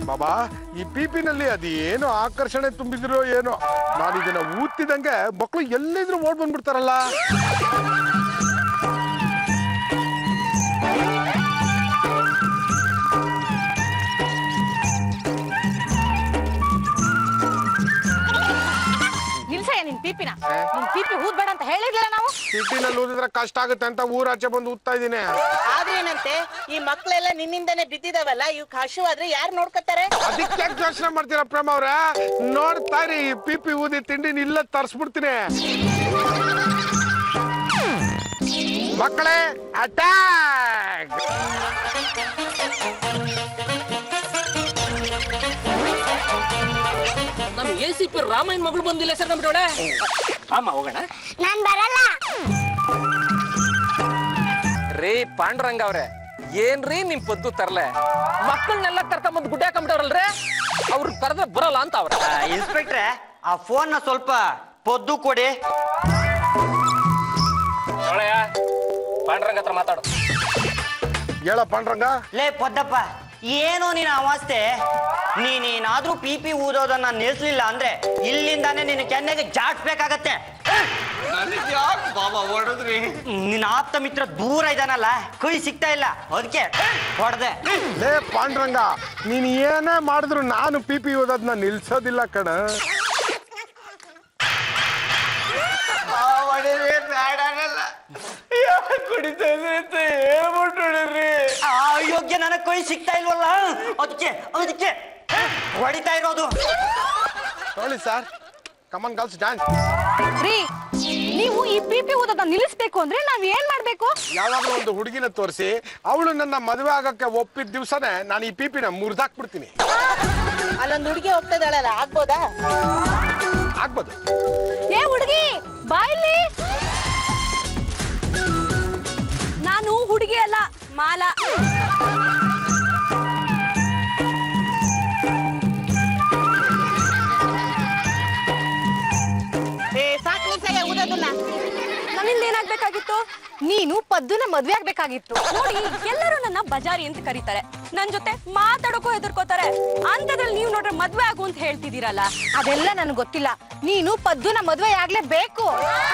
ಬಾಬಾ ಈ ಪಿಪಿನಲ್ಲಿ ಅದೇನೋ ಆಕರ್ಷಣೆ ತುಂಬಿದಿರೋ ಏನೋ ನಾನು ಇದನ್ನ ಊದ್ತಿದಂಗೆ ಮಕ್ಕಳು ಎಲ್ಲಿದ್ರು ಓಡ್ ಬಂದ್ಬಿಡ್ತಾರಲ್ಲ. ನಿನ್ ಪಿಪಿನ ನಿನ್ ಪಿಪಿ ಊದ್ಬೇಡ ಅಂತ ಹೇಳಿರ್ಲಿಲ್ಲ ನಾವು. ಪಿಪಿನಲ್ಲಿ ಊದಿದ್ರೆ ಕಷ್ಟ ಆಗುತ್ತೆ ಅಂತ ಊರಾಚೆ ಬಂದು ಊದ್ತಾ ಇದೀನಿ. ಆದ್ರೇನಂತೆ ಈ ಮಕ್ಳೆಲ್ಲ ನಿನ್ನಿಂದಾನೆ ಬಿದ್ದಿದಾವಲ್ಲ, ಇವ್ ಹಶು ಆದ್ರೆ ಯಾರು ನೋಡ್ಕೊತಾರೆ? ಅದಕ್ಕೆ ಯೋಚನೆ ಮಾಡ್ತೀರಾ ಪ್ರೇಮ ಅವ್ರ? ನೋಡ್ತಾ ಇರಿ ಪಿಪಿ ಊದಿ ತಿಂಡಿ ಇಲ್ಲ ತರ್ಸ್ಬಿಡ್ತೀನಿ. ಮಕ್ಕಳೇ ಅಟ್ಯಾಕ್! ನಮ್ ಎಸಿಪಿ ರಾಮಾಯಣ ಮಗಳು ಬಂದಿಲ್ಲ ಸರ್ ನಮ್ ಜೋಡೆ. ಅಮ್ಮ ಹೋಗೋಣ. ನಾನ್ ಬರಲ್ಲ ರೀ ಪಾಂಡುರಂಗ ಅವ್ರೆ, ಏನ್ರೀ ನಿಮ್ ಪದ್ದು ತರ್ಲೆ? ಮಕ್ಕಳನ್ನೆಲ್ಲ ಕರ್ಕೊಂಬಂದ್ ಗುಡ್ಡ ಹಾಕೊಂಬಿಟ್ಟವ್ರಲ್ರಿ, ಅವ್ರು ಕರೆದ್ರೆ ಬರಲ್ಲ ಅಂತ ಅವ್ರ. ಇನ್ಸ್ಪೆಕ್ಟ್ರೆ ಆ ಫೋನ್ ನ ಸ್ವಲ್ಪ ಪೊದ್ದು ಕೊಡಿ. ಒಳ್ಳೆಯ ಪಾಂಡುರಂಗ ಹತ್ರ ಮಾತಾಡು. ಹೇಳ ಪಾಂಡುರಂಗ. ಲೇ ಪೊದ್ದಪ್ಪ, ಏನೋ ನೀನ್ ಅವಸ್ಥೆ. ನೀನೇನಾದ್ರೂ ಪಿಪಿ ಊದೋದನ್ನ ನಿಲ್ಸ್ಲಿಲ್ಲ ಅಂದ್ರೆ ಇಲ್ಲಿಂದಾನೆ ನಿನ್ನ ಕೆನ್ನೆಗೆ ಜಾಡ್ಸ್ಬೇಕಾಗತ್ತೆ. ನಿನ್ನ ಆಪ್ತ ಮಿತ್ರ ದೂರ ಇದಾನಲ್ಲ, ಕೈ ಸಿಗ್ತಾ ಇಲ್ಲ, ಅದಕ್ಕೆ ಹೊಡೆದೆ. ಲೇ ಪಾಂಡುರಂಗ, ನೀನ್ ಏನೇ ಮಾಡಿದ್ರು ನಾನು ಪಿಪಿ ಓದೋದನ್ನ ನಿಲ್ಸೋದಿಲ್ಲ ಕಣ. ಯೋಗ್ಯ ನನಗ್ ಕೈ ಸಿಗ್ತಾ ಇಲ್ವಲ್ಲ, ಅದಕ್ಕೆ ಅದಕ್ಕೆ ಹೊಡಿತಾ ಇರೋದು. ನೋಡಿ ಸರ್, ಕಮನ್ ಗರ್ಲ್ಸ್ ಡ್ಯಾನ್ಸ್. ರೀ, ನೀವು ಈ ಪಿಪಿ ಊದೋದನ್ನ ನಿಲ್ಲಿಸ್ಬೇಕು ಅಂದ್ರೆ ನಾವ್ ಏನ್ ಮಾಡ್ಬೇಕು? ಯಾವಾಗ್ಲೂ ಒಂದು ಹುಡುಗಿನ ತೋರಿಸಿ ಅವಳು ನನ್ನ ಮದುವೆ ಆಗಕ್ಕೆ ಒಪ್ಪಿದ ದಿವ್ಸನೇ ನಾನು ಈ ಪಿಪಿನ ಮುರಿದಾಕ್ಬಿಡ್ತೀನಿ. ಅಲ್ಲೊಂದು ಹುಡುಗಿ ಹೋಗ್ತಾ ಇದ್ದಾಳಲ್ಲ, ಆಗ್ಬೋದಾ? ಆಗ್ಬೋದು. ಏ ಹುಡುಗಿ ಬಾಯ್ಲಿ. ನಾನು ಹುಡುಗಿ ಅಲ್ಲ, ಮಾಲಾ. ನನ್ನಿಂದ ಏನಾಗ್ಬೇಕಾಗಿತ್ತು? ನೀನು ಪದ್ದುನ ಮದ್ವೆ ಆಗ್ಬೇಕಾಗಿತ್ತು. ನೋಡಿ, ಎಲ್ಲರೂ ನನ್ನ ಬಜಾರಿ ಅಂತ ಕರೀತಾರೆ, ನನ್ ಜೊತೆ ಮಾತಾಡೋಕೂ ಹೆದರ್ಕೋತಾರೆ. ಅಂತದ್ರಲ್ಲಿ ನೀವು ನೋಡ್ರೆ ಮದ್ವೆ ಆಗು ಅಂತ ಹೇಳ್ತಿದ್ದೀರಲ್ಲ, ಅದೆಲ್ಲ ನನ್ಗೆ ಗೊತ್ತಿಲ್ಲ. ನೀನು ಪದ್ದುನ ಮದ್ವೆ ಆಗ್ಲೇಬೇಕು.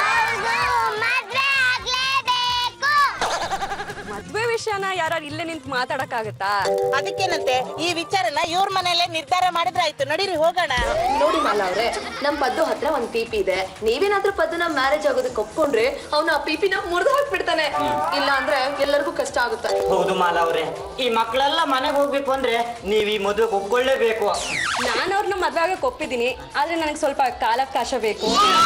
ಮದ್ವೆ ವಿಷಯನ ಯಾರು ಇಲ್ಲೇ ನಿಂತು ಮಾತಾಡಕ್ಕಾಗತ್ತಾ? ಅದಕ್ಕೇನಂತೆ, ಈ ವಿಚಾರನ ಇವ್ರ ಮನೆಯಲ್ಲೇ ನಿರ್ಧಾರ ಮಾಡಿದ್ರೆ ಆಯ್ತು. ನಡೀರಿ ಹೋಗೋಣ. ನೋಡಿ ಮಾಲಾ ಅವ್ರೆ, ನಮ್ ಪದ್ದು ಹತ್ರ ಒಂದ್ ಪಿಪಿ ಇದೆ. ನೀವೇನಾದ್ರೂ ಪದ್ದುನ ಮ್ಯಾರೇಜ್ ಆಗೋದಕ್ಕೆ ಒಪ್ಕೊಂಡ್ರೆ ಅವ್ನ ಆ ಪಿಪಿನ ಮುರಿದು ಹಾಕ್ಬಿಡ್ತಾನೆ. ಇಲ್ಲ ಅಂದ್ರೆ ಎಲ್ಲರಿಗೂ ಕಷ್ಟ ಆಗುತ್ತೆ. ಹೌದು ಮಾಲಾ ಅವ್ರೆ, ಈ ಮಕ್ಕಳೆಲ್ಲ ಮನೆಗೆ ಹೋಗ್ಬೇಕು ಅಂದ್ರೆ ನೀವ್ ಈ ಮದುವೆಗೆ ಒಪ್ಕೊಳ್ಳೇಬೇಕು. ನಾನು ಅವ್ರನ್ನ ಮದ್ವೆ ಆಗಕ್ಕೆ ಒಪ್ಪಿದ್ದೀನಿ, ಆದ್ರೆ ನನಗೆ ಸ್ವಲ್ಪ ಕಾಲಾವಕಾಶ ಬೇಕು.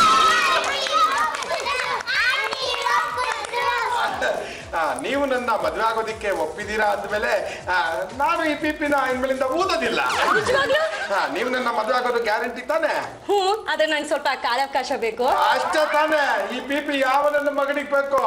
ನೀವು ನನ್ನ ಮದುವೆ ಆಗೋದಿಕ್ಕೆ ಒಪ್ಪಿದೀರಾ ಅಂದ್ಮೇಲೆ ನಾನು ಈ ಪಿಪಿನ ಇನ್ಮೇಲಿಂದ ಊದೋದಿಲ್ಲ. ನೀವು ನನ್ನ ಮದುವೆ ಆಗೋದು ಗ್ಯಾರಂಟಿ ತಾನೆ? ಆದ್ರೆ ನಂಗೆ ಸ್ವಲ್ಪ ಕಾಲಾವಕಾಶ ಬೇಕು. ಅಷ್ಟೇ ತಾನೆ? ಈ ಪಿಪಿ ಯಾವ ನನ್ನ ಮಗನಿಗೆ ಬೇಕು?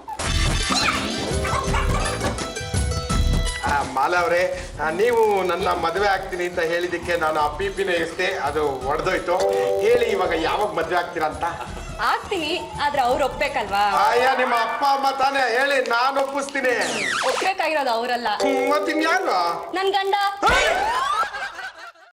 ಮಾಲಾ ಅವರೇ, ನೀವು ನನ್ನ ಮದುವೆ ಆಗ್ತೀನಿ ಅಂತ ಹೇಳಿದಕ್ಕೆ ನಾನು ಆ ಪಿಪಿನ ಎಷ್ಟೇ ಅದು ಒಡೆದೋಯ್ತು. ಹೇಳಿ ಇವಾಗ ಯಾವಾಗ ಮದುವೆ ಆಗ್ತೀರಾ ಅಂತ? ಆಗ್ತೀನಿ, ಆದ್ರೆ ಅವ್ರು ಒಪ್ಬೇಕಲ್ವಾ? ಅಯ್ಯ, ನಿಮ್ಮ ಅಪ್ಪ ಅಮ್ಮ ತಾನೇ, ಹೇಳಿ ನಾನು ಒಪ್ಪಿಸ್ತೀನಿ. ಒಪ್ಬೇಕಾಗಿರೋದು ಅವರಲ್ಲ, ಮತ್ತಿನ್ಯಾರು? ನನ್ ಗಂಡ.